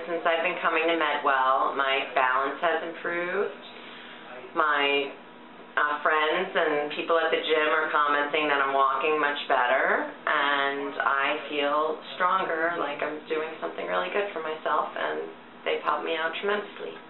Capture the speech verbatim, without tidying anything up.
since I've been coming to Medwell, my balance has improved. My uh, friends and people at the gym are commenting that I'm walking much better, and I feel stronger, like I'm doing something really good for myself, and they've helped me out tremendously.